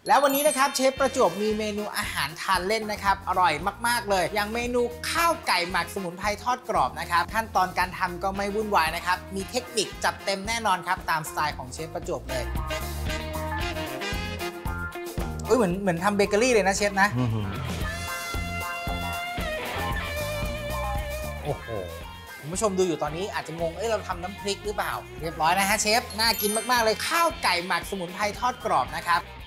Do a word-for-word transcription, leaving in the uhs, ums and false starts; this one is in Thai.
แล้ววันนี้นะครับเชฟประจวบมีเมนูอาหารทานเล่นนะครับอร่อยมากๆเลยอย่างเมนูข้าวไก่หมักสมุนไพรทอดกรอบนะครับขั้นตอนการทำก็ไม่วุ่นวายนะครับมีเทคนิคจัดเต็มแน่นอนครับตามสไตล์ของเชฟประจวบเลยเอ้ยเหมือนเหมือนทำเบเกอรี่เลยนะเชฟนะโอ้โหคุณผู้ชมดูอยู่ตอนนี้อาจจะงงเอ้ยเราทำน้ำพริกหรือเปล่าเรียบร้อยนะฮะเชฟน่ากินมากๆเลยข้าวไก่หมักสมุนไพรทอดกรอบนะครับ